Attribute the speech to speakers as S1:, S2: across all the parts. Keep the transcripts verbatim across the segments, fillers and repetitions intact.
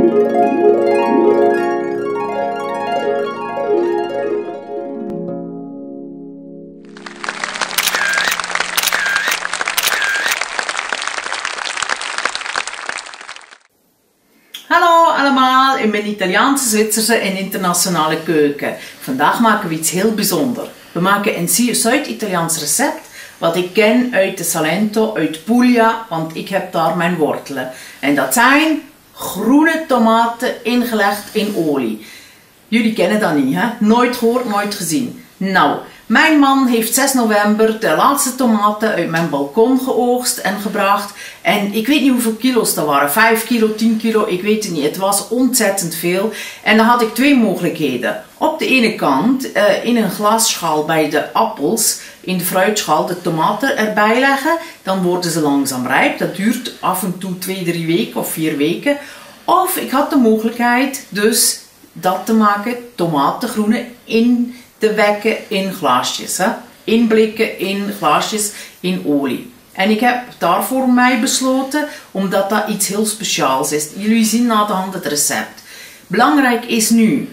S1: Hallo allemaal in mijn Italiaanse, Zwitserse en internationale keuken. Vandaag maken we iets heel bijzonders. We maken een Zuid-Italiaans recept wat ik ken uit de Salento, uit Puglia, want ik heb daar mijn wortelen. En dat zijn groene tomaten ingelegd in olie. Jullie kennen dat niet, hè? Nooit gehoord, nooit gezien. Nou, mijn man heeft zes november de laatste tomaten uit mijn balkon geoogst en gebracht. En ik weet niet hoeveel kilo's dat waren. vijf kilo, tien kilo, ik weet het niet. Het was ontzettend veel. En dan had ik twee mogelijkheden. Op de ene kant uh, in een glasschaal bij de appels, in de fruitschaal, de tomaten erbij leggen. Dan worden ze langzaam rijp. Dat duurt af en toe twee, drie weken of vier weken. Of ik had de mogelijkheid dus dat te maken, tomatengroene in te wekken in glaasjes. Hè? Inblikken in glaasjes in olie. En ik heb daarvoor mij besloten, omdat dat iets heel speciaals is. Jullie zien na de hand het recept. Belangrijk is nu,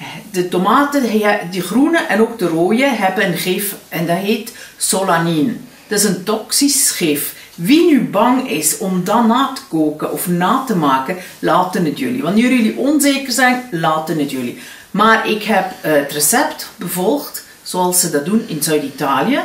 S1: de tomaten, die groene en ook de rode, hebben een gif en dat heet solanin. Dat is een toxisch gif. Wie nu bang is om dat na te koken of na te maken, laten het jullie. Wanneer jullie onzeker zijn, laten het jullie. Maar ik heb het recept bevolgd zoals ze dat doen in Zuid-Italië.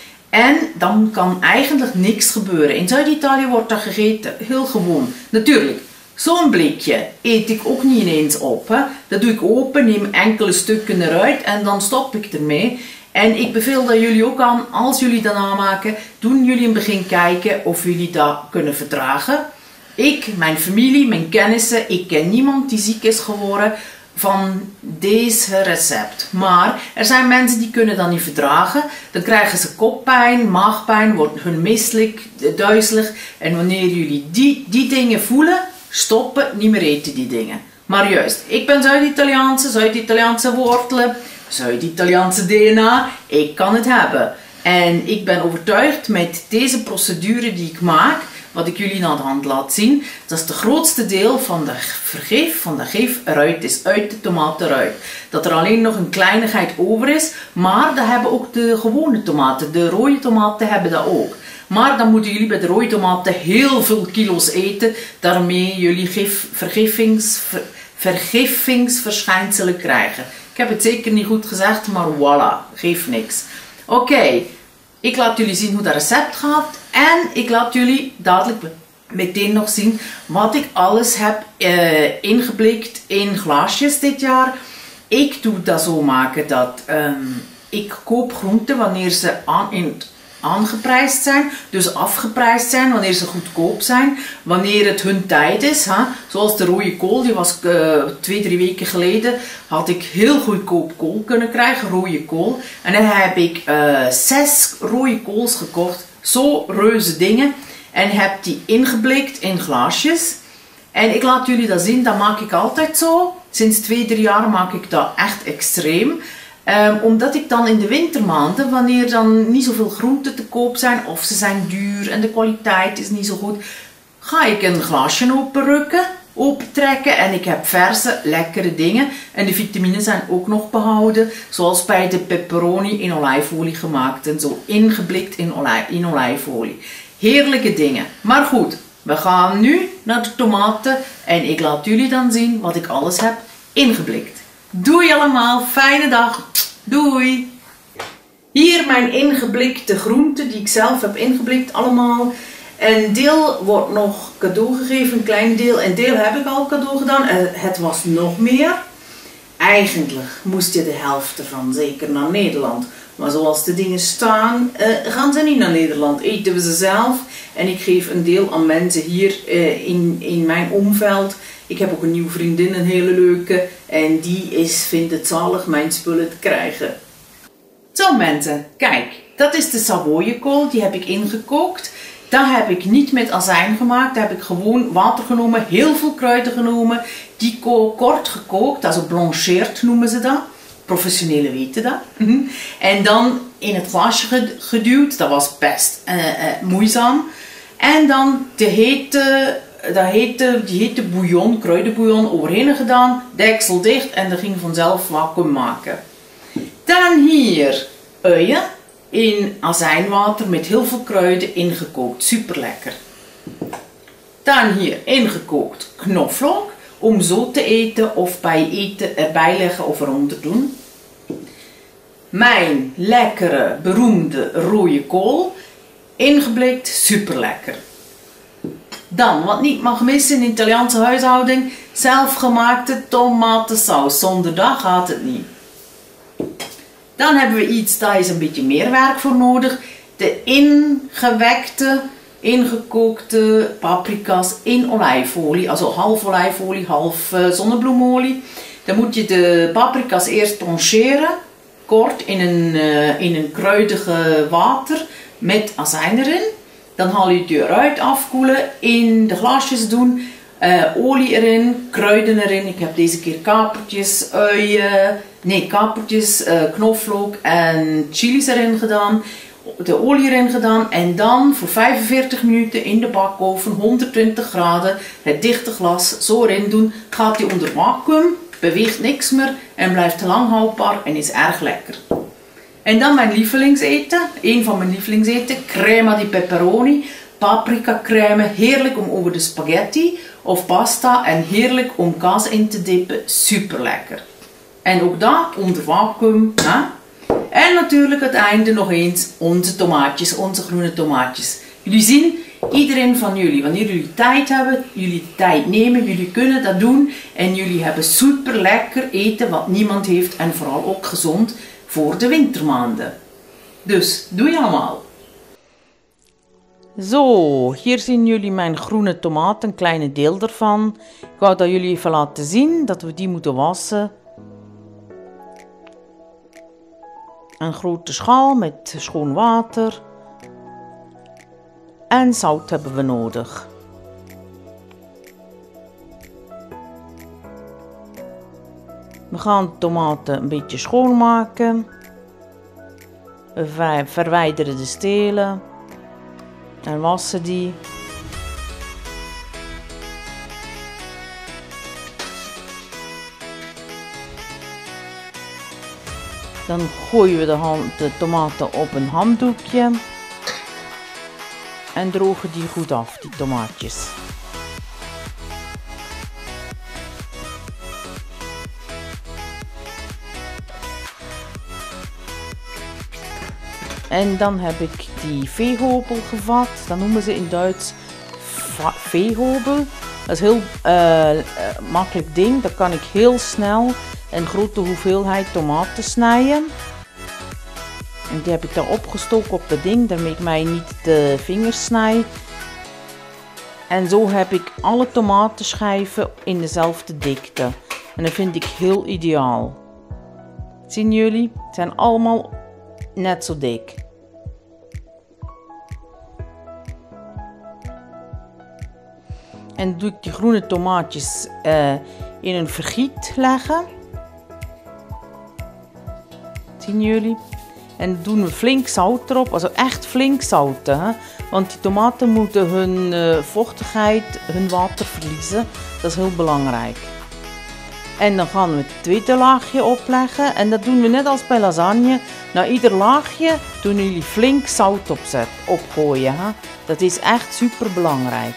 S1: En dan kan eigenlijk niks gebeuren. In Zuid-Italië wordt dat gegeten heel gewoon. Natuurlijk, zo'n blikje eet ik ook niet ineens op. Hè. Dat doe ik open, neem enkele stukken eruit en dan stop ik ermee. En ik beveel dat jullie ook aan, als jullie dat namaken, doen jullie in het begin kijken of jullie dat kunnen verdragen. Ik, mijn familie, mijn kennissen, ik ken niemand die ziek is geworden van deze recept. Maar er zijn mensen die kunnen dat niet verdragen. Dan krijgen ze koppijn, maagpijn, worden hun misselijk, duizelig. En wanneer jullie die, die dingen voelen, stoppen, niet meer eten die dingen. Maar juist, ik ben Zuid-Italiaanse, Zuid-Italiaanse wortelen, Zuid-Italiaanse D N A. Ik kan het hebben. En ik ben overtuigd met deze procedure die ik maak, wat ik jullie aan de hand laat zien, dat is het grootste deel van de vergif, van de gif eruit is, uit de tomaten eruit. Dat er alleen nog een kleinigheid over is, maar dat hebben ook de gewone tomaten, de rode tomaten hebben dat ook. Maar dan moeten jullie bij de rode tomaten heel veel kilo's eten, daarmee jullie gif, vergifings, ver, vergifingsverschijnselen krijgen. Ik heb het zeker niet goed gezegd, maar voilà, geeft niks. Oké. Okay. Ik laat jullie zien hoe dat recept gaat en ik laat jullie dadelijk meteen nog zien wat ik alles heb uh, ingeblikt in glaasjes dit jaar. Ik doe dat zo maken dat um, ik koop groenten wanneer ze aan, in, aangeprijsd zijn, dus afgeprijsd zijn, wanneer ze goedkoop zijn, wanneer het hun tijd is. Hè? Zoals de rode kool, die was uh, twee, drie weken geleden, had ik heel goedkoop kool kunnen krijgen, rode kool. En dan heb ik uh, zes rode kools gekocht, zo reuze dingen, en heb die ingeblikt in glaasjes. En ik laat jullie dat zien, dat maak ik altijd zo. Sinds twee, drie jaar maak ik dat echt extreem. Um, omdat ik dan in de wintermaanden, wanneer dan niet zoveel groenten te koop zijn, of ze zijn duur en de kwaliteit is niet zo goed, ga ik een glaasje openrukken, opentrekken en ik heb verse, lekkere dingen. En de vitamines zijn ook nog behouden, zoals bij de pepperoni in olijfolie gemaakt en zo ingeblikt in, olij in olijfolie. Heerlijke dingen. Maar goed, we gaan nu naar de tomaten en ik laat jullie dan zien wat ik alles heb ingeblikt. Doei allemaal, fijne dag. Doei. Hier mijn ingeblikte groenten die ik zelf heb ingeblikt allemaal. Een deel wordt nog cadeau gegeven, een klein deel. Een deel heb ik al cadeau gedaan en het was nog meer. Eigenlijk moest je de helft ervan zeker naar Nederland. Maar zoals de dingen staan, uh, gaan ze niet naar Nederland. Eten we ze zelf. En ik geef een deel aan mensen hier uh, in, in mijn omveld. Ik heb ook een nieuwe vriendin, een hele leuke. En die is, vindt het zalig mijn spullen te krijgen. Zo mensen, kijk. Dat is de Savoyekool. Die heb ik ingekookt. Dat heb ik niet met azijn gemaakt. Daar heb ik gewoon water genomen. Heel veel kruiden genomen. Die kort gekookt. Dat is een blancheerd noemen ze dat. Professionelen weten dat. Mm-hmm. En dan in het glaasje geduwd. Dat was best uh, uh, moeizaam. En dan de hete dat heette, die heette bouillon, kruidenbouillon, overheen gedaan, deksel dicht en dat ging vanzelf vacuüm maken. Dan hier uien in azijnwater met heel veel kruiden ingekookt, super lekker. Dan hier ingekookt knoflook, om zo te eten of bij eten erbij leggen of eronder doen. Mijn lekkere, beroemde rode kool, ingeblikt, super lekker. Dan, wat niet mag missen in de Italiaanse huishouding, zelfgemaakte tomatensaus. Zonder dat gaat het niet. Dan hebben we iets, daar is een beetje meer werk voor nodig. De ingewekte, ingekookte paprika's in olijfolie. Also half olijfolie, half uh, zonnebloemolie. Dan moet je de paprika's eerst blancheren. Kort in een, uh, in een kruidige water met azijn erin. Dan haal je het eruit, afkoelen, in de glaasjes doen, uh, olie erin, kruiden erin. Ik heb deze keer kapertjes, uien, nee kapertjes, uh, knoflook en chilies erin gedaan. De olie erin gedaan en dan voor vijfenveertig minuten in de bakoven, honderdtwintig graden, het dichte glas zo erin doen. Gaat die onder vacuüm, beweegt niks meer en blijft te lang houdbaar en is erg lekker. En dan mijn lievelingseten, een van mijn lievelingseten, crema di peperoni, paprika crème, heerlijk om over de spaghetti of pasta en heerlijk om kaas in te dippen, super lekker. En ook dat onder vacuüm. Hè? En natuurlijk het einde nog eens onze tomaatjes, onze groene tomaatjes. Jullie zien, iedereen van jullie, wanneer jullie tijd hebben, jullie tijd nemen, jullie kunnen dat doen en jullie hebben super lekker eten wat niemand heeft en vooral ook gezond voor de wintermaanden. Dus, doe je allemaal. Zo, hier zien jullie mijn groene tomaat, een kleine deel ervan. Ik wou dat jullie even laten zien dat we die moeten wassen. Een grote schaal met schoon water. En zout hebben we nodig. We gaan de tomaten een beetje schoonmaken. We verwijderen de stelen. En wassen die. Dan gooien we de, hand, de tomaten op een handdoekje. En drogen die goed af, die tomaatjes. En dan heb ik die veehobel gevat. Dat noemen ze in Duits veehobel. Dat is een heel uh, uh, makkelijk ding. Dat kan ik heel snel een grote hoeveelheid tomaten snijden. En die heb ik daar opgestoken op dat ding, daarmee ik mij niet de vingers snij. En zo heb ik alle tomatenschijven in dezelfde dikte. En dat vind ik heel ideaal. Zien jullie? Het zijn allemaal net zo dik. En dan doe ik die groene tomaatjes uh, in een vergiet leggen. Zien jullie? En dan doen we flink zout erop, also echt flink zouten. Hè? Want die tomaten moeten hun uh, vochtigheid, hun water verliezen. Dat is heel belangrijk. En dan gaan we het tweede laagje opleggen. En dat doen we net als bij lasagne. Na ieder laagje doen jullie flink zout opzet, opgooien. Hè? Dat is echt super belangrijk.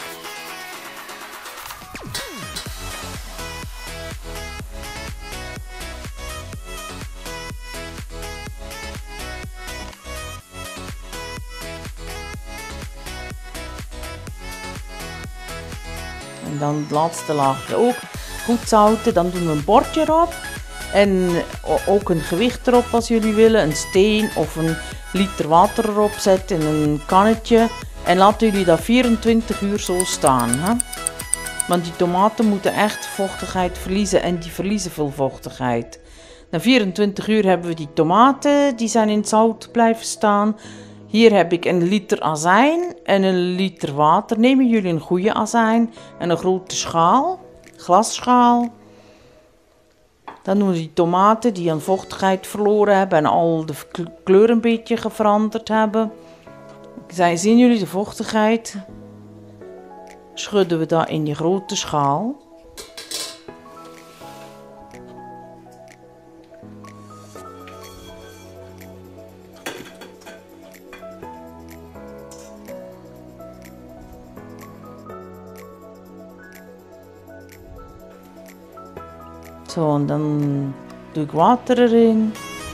S1: En dan het laatste laagje ook goed zouten. Dan doen we een bordje erop. En ook een gewicht erop als jullie willen. Een steen of een liter water erop zetten in een kannetje. En laten jullie dat vierentwintig uur zo staan. Hè? Want die tomaten moeten echt vochtigheid verliezen. En die verliezen veel vochtigheid. Na vierentwintig uur hebben we die tomaten. Die zijn in het zout blijven staan. Hier heb ik een liter azijn en een liter water. Nemen jullie een goede azijn en een grote schaal, glasschaal. Dan doen we die tomaten die aan vochtigheid verloren hebben en al de kleur een beetje veranderd hebben. Zien jullie de vochtigheid? schudden we dat in die grote schaal. Zo, en dan doe ik water erin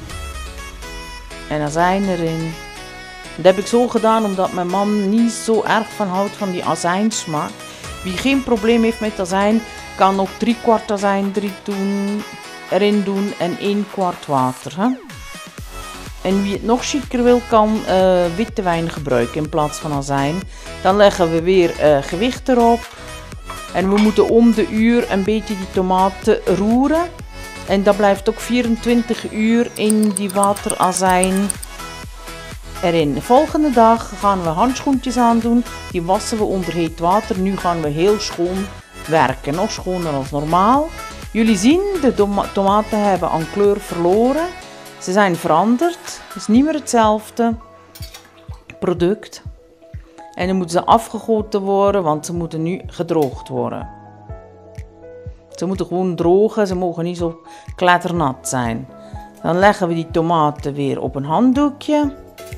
S1: en azijn erin. Dat heb ik zo gedaan omdat mijn man niet zo erg van houdt van die azijnsmaak. Wie geen probleem heeft met azijn, kan ook drie kwart azijn doen, erin doen en één kwart water. Hè? En wie het nog chiquer wil, kan uh, witte wijn gebruiken in plaats van azijn. Dan leggen we weer uh, gewicht erop. En we moeten om de uur een beetje die tomaten roeren. En dat blijft ook vierentwintig uur in die waterazijn erin. De volgende dag gaan we handschoentjes aandoen. Die wassen we onder heet water. Nu gaan we heel schoon werken. Nog schoner als normaal. Jullie zien, de tomaten hebben aan kleur verloren. Ze zijn veranderd. Het is niet meer hetzelfde product. En dan moeten ze afgegoten worden, want ze moeten nu gedroogd worden. Ze moeten gewoon drogen, ze mogen niet zo kletternat zijn. Dan leggen we die tomaten weer op een handdoekje.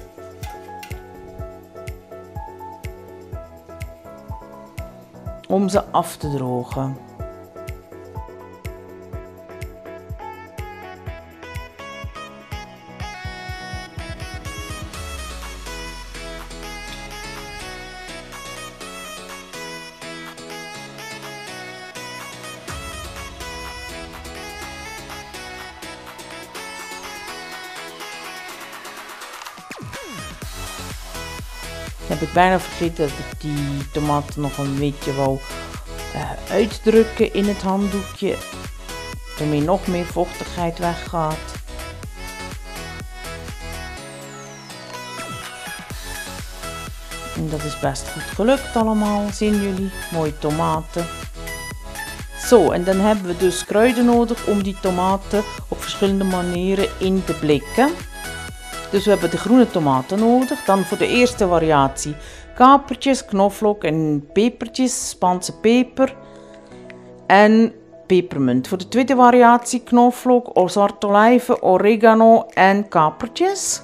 S1: Om ze af te drogen. Heb ik bijna vergeten dat ik die tomaten nog een beetje wou uh, uitdrukken in het handdoekje. Waarmee nog meer vochtigheid weggaat. En dat is best goed gelukt allemaal, zien jullie. Mooie tomaten. Zo, en dan hebben we dus kruiden nodig om die tomaten op verschillende manieren in te blikken. Dus we hebben de groene tomaten nodig. Dan voor de eerste variatie kapertjes, knoflook en pepertjes, Spaanse peper en pepermunt. Voor de tweede variatie knoflook, zwarte olijven, oregano en kapertjes.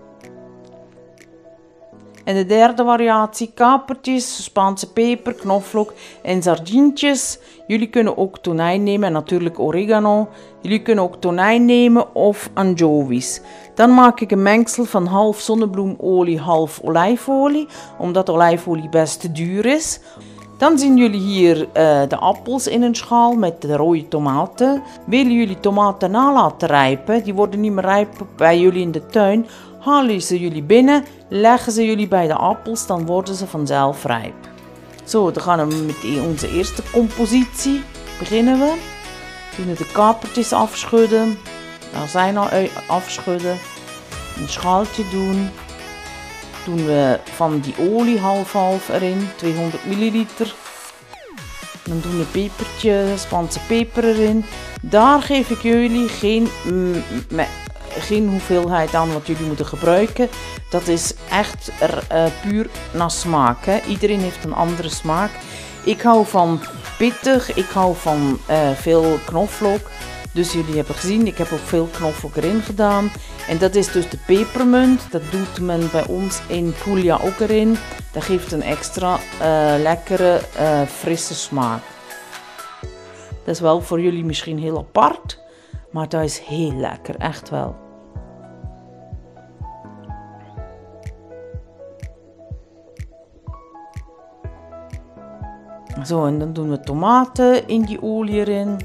S1: En de derde variatie kapertjes, Spaanse peper, knoflook en sardientjes. Jullie kunnen ook tonijn nemen en natuurlijk oregano. Jullie kunnen ook tonijn nemen of anchovies. Dan maak ik een mengsel van half zonnebloemolie, half olijfolie. Omdat olijfolie best te duur is. Dan zien jullie hier uh, de appels in een schaal met de rode tomaten. Willen jullie tomaten na laten rijpen? Die worden niet meer rijp bij jullie in de tuin. Halen ze jullie binnen, leggen ze jullie bij de appels, dan worden ze vanzelf rijp. Zo, dan gaan we met onze eerste compositie beginnen we. Doen we de kapertjes afschudden, de azijn afschudden, een schaaltje doen. Doen we van die olie half-half erin, tweehonderd milliliter. Dan doen we pepertje, Spaanse peper erin. Daar geef ik jullie geen... Mm, geen hoeveelheid aan wat jullie moeten gebruiken. Dat is echt er, uh, puur naar smaak. Hè. Iedereen heeft een andere smaak. Ik hou van pittig. Ik hou van uh, veel knoflook. Dus jullie hebben gezien, ik heb ook veel knoflook erin gedaan. En dat is dus de pepermunt. Dat doet men bij ons in Puglia ook erin. Dat geeft een extra uh, lekkere, uh, frisse smaak. Dat is wel voor jullie misschien heel apart. Maar dat is heel lekker, echt wel. Zo, en dan doen we tomaten in die olie erin.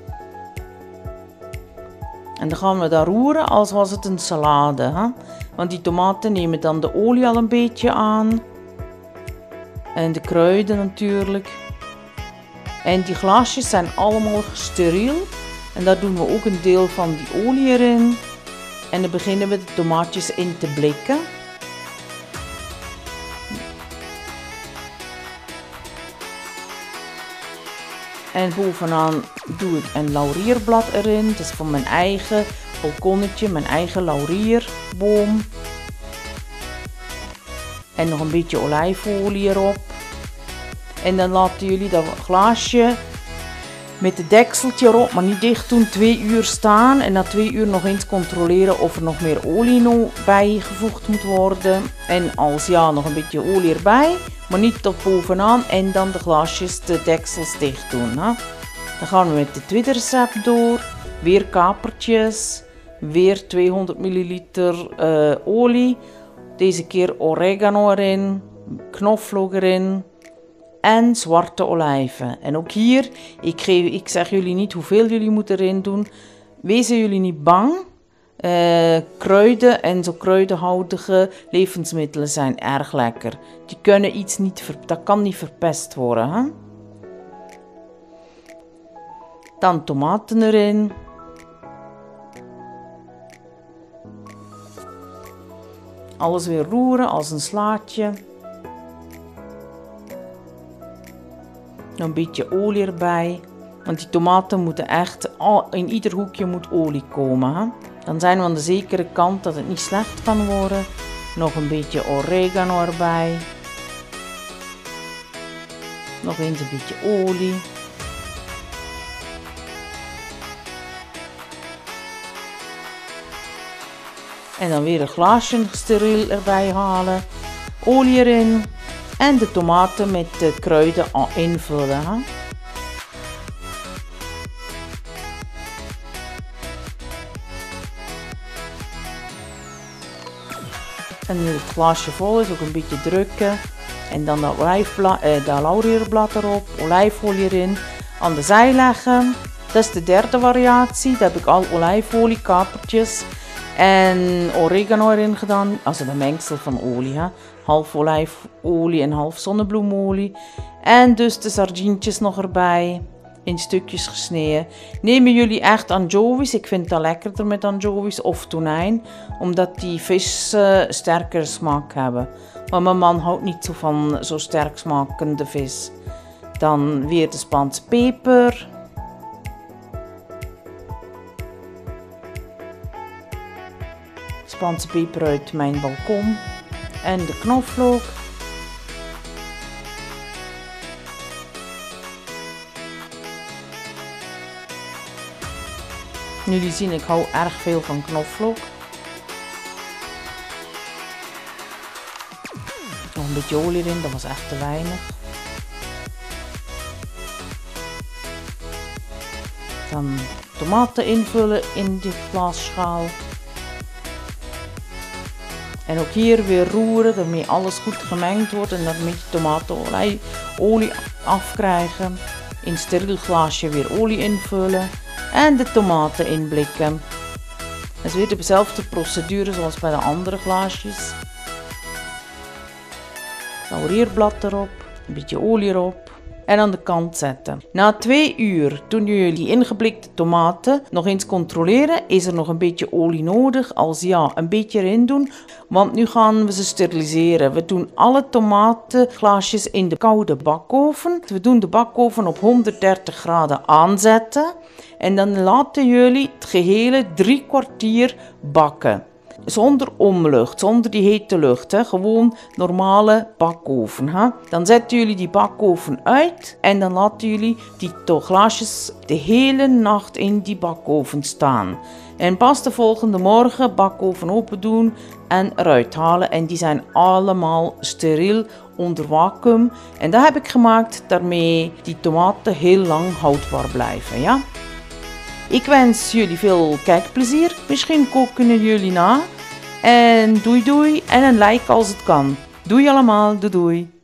S1: En dan gaan we dat roeren als was het een salade. Hè? Want die tomaten nemen dan de olie al een beetje aan. En de kruiden natuurlijk. En die glaasjes zijn allemaal steriel. En daar doen we ook een deel van die olie erin. En dan beginnen we de tomaatjes in te blikken. En bovenaan doe ik een laurierblad erin. Dat is van mijn eigen balkonnetje, mijn eigen laurierboom. En nog een beetje olijfolie erop. En dan laten jullie dat glaasje met het dekseltje erop, maar niet dicht doen, twee uur staan. En na twee uur nog eens controleren of er nog meer olie bijgevoegd moet worden. En als ja, nog een beetje olie erbij, maar niet tot bovenaan. En dan de glaasjes, de deksels dicht doen. Hè. Dan gaan we met het tweede recept door. Weer kapertjes, weer tweehonderd milliliter uh, olie. Deze keer oregano erin, knoflook erin. En zwarte olijven. En ook hier, ik, geef, ik zeg jullie niet hoeveel jullie moeten erin doen. Wezen jullie niet bang. Uh, kruiden en zo kruidenhoudige levensmiddelen zijn erg lekker. Die kunnen iets niet, ver, dat kan niet verpest worden. Hè? Dan tomaten erin. Alles weer roeren als een slaatje. Een beetje olie erbij, want die tomaten moeten echt, in ieder hoekje moet olie komen. Hè? Dan zijn we aan de zekere kant dat het niet slecht kan worden. Nog een beetje oregano erbij. Nog eens een beetje olie. En dan weer een glaasje steriel erbij halen. Olie erin. En de tomaten met de kruiden invullen. Hè? En nu het glaasje vol is, ook een beetje drukken. En dan dat, olijfblad, eh, dat laurierblad erop, olijfolie erin. Aan de zij leggen. Dat is de derde variatie. Daar heb ik al olijfolie, kapertjes en oregano erin gedaan. Also een mengsel van olie. Hè? Half olijfolie en half zonnebloemolie. En dus de sardientjes nog erbij. In stukjes gesneden. Nemen jullie echt anchovies? Ik vind dat lekkerder met anchovies of tonijn. Omdat die vis uh, sterkere smaak hebben. Maar mijn man houdt niet zo van zo sterk smakende vis. Dan weer de Spaanse peper. Spaanse peper uit mijn balkon. En de knoflook. Jullie zien, ik hou erg veel van knoflook. Nog een beetje olie erin, dat was echt te weinig. Dan tomaten invullen in de glasschaal. En ook hier weer roeren, daarmee alles goed gemengd wordt en daarmee de tomatenolie afkrijgen. In een steriel glaasje weer olie invullen en de tomaten inblikken. Dat is weer dezelfde procedure zoals bij de andere glaasjes. Laurierblad erop, een beetje olie erop. En aan de kant zetten. Na twee uur doen jullie die ingeblikte tomaten nog eens controleren. Is er nog een beetje olie nodig? Als ja, een beetje erin doen. Want nu gaan we ze steriliseren. We doen alle tomatenglaasjes in de koude bakoven. We doen de bakoven op honderddertig graden aanzetten. En dan laten jullie het gehele drie kwartier bakken. Zonder omlucht, zonder die hete lucht. Hè. Gewoon normale bakoven. Hè. Dan zetten jullie die bakoven uit en dan laten jullie die glaasjes de hele nacht in die bakoven staan. En pas de volgende morgen bakoven open doen en eruit halen. En die zijn allemaal steriel onder vacuüm. En dat heb ik gemaakt daarmee die tomaten heel lang houdbaar blijven. Ja? Ik wens jullie veel kijkplezier. Misschien koken jullie na. En doei doei en een like als het kan. Doei allemaal, doei doei.